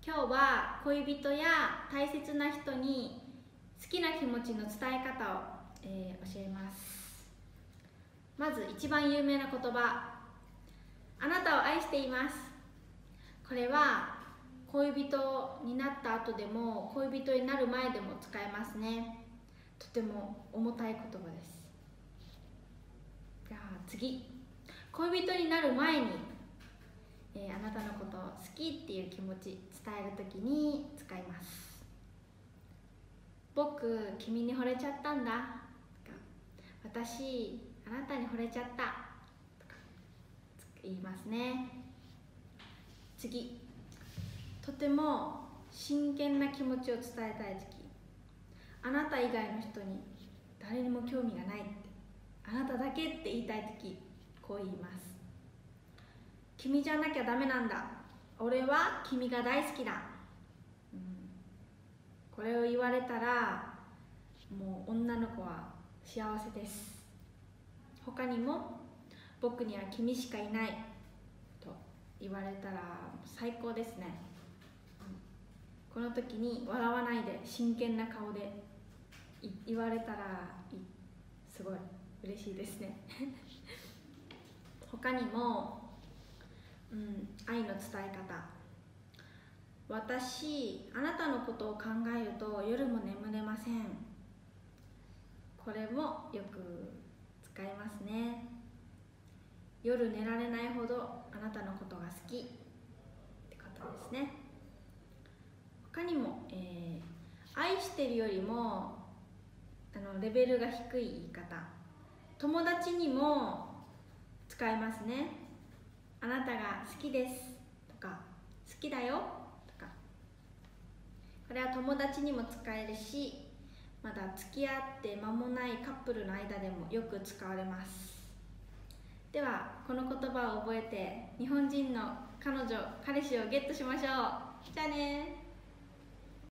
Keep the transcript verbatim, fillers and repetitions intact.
今日は恋人や大切な人に好きな気持ちの伝え方を、えー、教えます。まず一番有名な言葉、あなたを愛しています。これは恋人になった後でも恋人になる前でも使えますね。とても重たい言葉です。じゃあ次、恋人になる前に、えー、あなたのことを好きっていう気持ち伝えるときに使います。僕、君に惚れちゃったんだとか、私、あなたに惚れちゃったとか言いますね。次、とても真剣な気持ちを伝えたいとき、あなた以外の人に誰にも興味がないって、あなただけって言いたいとき、こう言います。君じゃなきゃダメなんだ。俺は君が大好きだ。うん、これを言われたら、もう女の子は幸せです。他にも、僕には君しかいないと言われたら最高ですね。この時に笑わないで真剣な顔で言われたらすごい嬉しいですね他にも、うん、愛の伝え方、私、あなたのことを考えると夜も眠れません。これもよく使いますね。夜寝られないほどあなたのことが好きってことですね。他にも、えー、愛してるよりもあのレベルが低い言い方、友達にも使えますね。あなたが好きですとか、好きだよとか、これは友達にも使えるし、まだ付き合って間もないカップルの間でもよく使われます。ではこの言葉を覚えて日本人の彼女彼氏をゲットしましょう。じゃあね。